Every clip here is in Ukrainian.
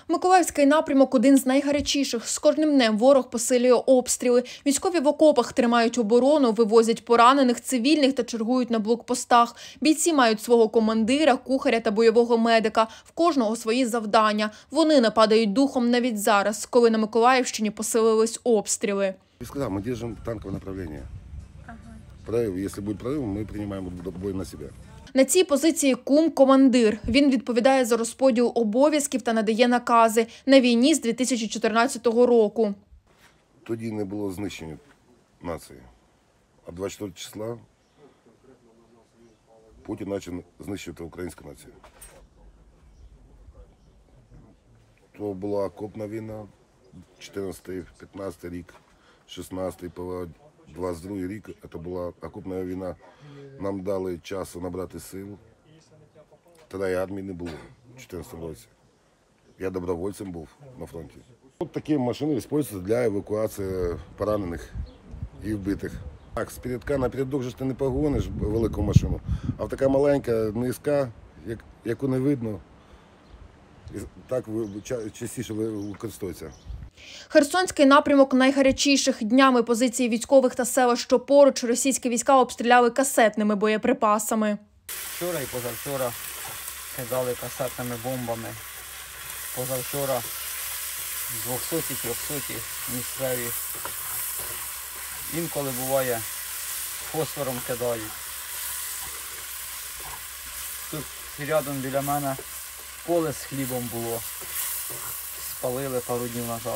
Миколаївський напрямок – один з найгарячіших. З кожним днем ворог посилює обстріли. Військові в окопах тримають оборону, вивозять поранених, цивільних та чергують на блокпостах. Бійці мають свого командира, кухаря та бойового медика. В кожного свої завдання. Вони не падають духом навіть зараз, коли на Миколаївщині посилились обстріли. Я сказал, мы держим танковое направление. Прорыв, если будет прорыв, мы принимаем бой на себя. На цій позиції кум – командир. Він відповідає за розподіл обов'язків та надає накази. На війні з 2014 року. Тоді не було знищення нації. А 24 числа Путін почав знищувати українську націю. То була окопна війна, 14-15 рік, 16-й по 22 рік. Це була окопна війна. Нам дали часу набрати сил. Тоді армії не було в 2014 році. Я добровольцем був на фронті. От такі машини використовуються для евакуації поранених і вбитих. Так, з передка на передок ж ти не погониш велику машину, а така маленька, низька, яку не видно, так частіше використовується. Херсонський напрямок найгарячіших. Днями позиції військових та села, що поруч, російські війська обстріляли касетними боєприпасами. Вчора і позавчора кидали касетними бомбами. Позавчора 200-300 місцеві. Інколи буває фосфором кидають. Тут рядом біля мене поле з хлібом було. Спалили пару днів назад.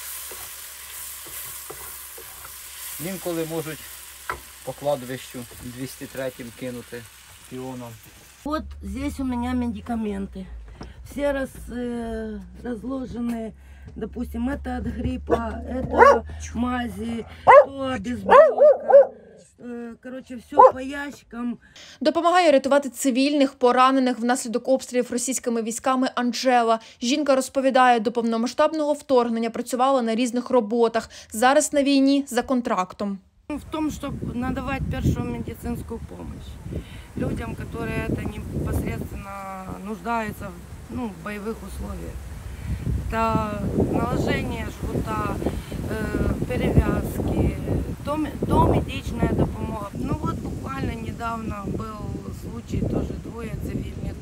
Інколи можуть по кладовищу 203-м кинути піоном. Вот здесь у меня медикаменты. Все разложены, допустим, это от гриппа, это мази, то обезболка. Короче, все по ящикам. Допомагає рятувати цивільних, поранених внаслідок обстрілів російськими військами Анжела. Жінка розповідає, до повномасштабного вторгнення працювала на різних роботах. Зараз на війні за контрактом. В том, чтобы надавать первую медицинскую помощь людям, которые это непосредственно нуждаются в боевых условиях. Это наложение жгута, перевязки, домедичная допомога. Ну вот буквально недавно был случай, тоже двое цивильных,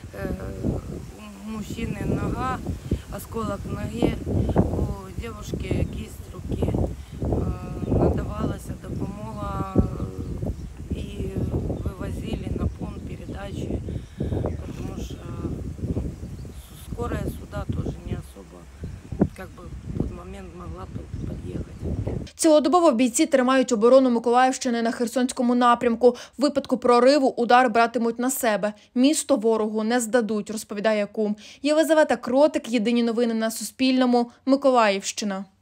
у мужчины нога, осколок ноги, у девушки кисть руки. Надавалась допомога и вывозили на пункт передачи, потому что скорая сюда тоже не особо, в тот момент могла подъехать. Цілодобово бійці тримають оборону Миколаївщини на Херсонському напрямку. В випадку прориву удар братимуть на себе. Місто ворогу не здадуть, розповідає кум. Єлизавета Кротик, Єдині новини на Суспільному, Миколаївщина.